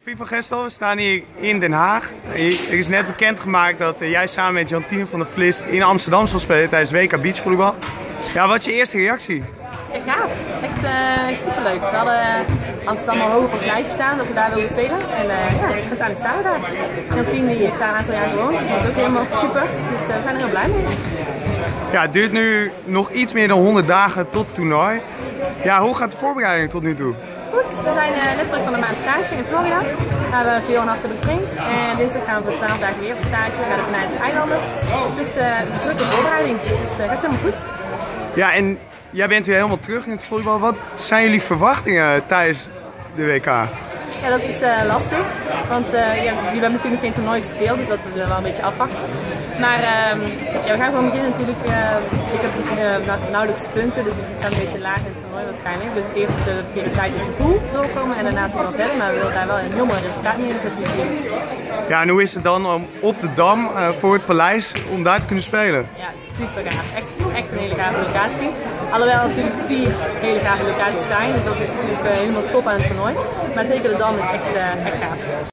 FIFA Gestel, we staan hier in Den Haag. Er is net bekendgemaakt dat jij samen met Jantine van der Vlist in Amsterdam zal spelen tijdens WK Beachvolleybal. Ja, wat is je eerste reactie? Ja, echt superleuk. We hadden Amsterdam al hoog op ons lijstje staan dat we daar wilden spelen. En uiteindelijk staan we daar. Jantine die heeft daar een aantal jaar gewoond, dus dat is ook helemaal super. Dus we zijn er heel blij mee. Ja, het duurt nu nog iets meer dan 100 dagen tot het toernooi. Ja, hoe gaat de voorbereiding tot nu toe? Goed, we zijn net terug van de maand stage in Florida, waar we veel en hard hebben getraind. En dinsdag gaan we voor 12 dagen weer op stage naar de Canarische eilanden. Dus drukke voorbereiding, dus het gaat helemaal goed. Ja, en jij bent weer helemaal terug in het volleybal. Wat zijn jullie verwachtingen tijdens de WK? Ja, dat is lastig, want jullie hebben natuurlijk geen toernooi gespeeld, dus dat we wel een beetje afwachten. Maar we gaan gewoon beginnen natuurlijk. Ik heb nauwelijks punten, dus we staan een beetje laag in het toernooi waarschijnlijk. Dus eerst de prioriteit is de pool doorkomen en daarna zien we verder, maar we willen daar wel een heel mooi resultaat neerzetten. Ja, en hoe is het dan om op de Dam voor het paleis om daar te kunnen spelen? Ja, super gaaf. Echt een hele gave locatie. Alhoewel natuurlijk 4 hele gave locaties zijn, dus dat is natuurlijk helemaal top aan het toernooi. Maar zeker de Dam is echt gaaf.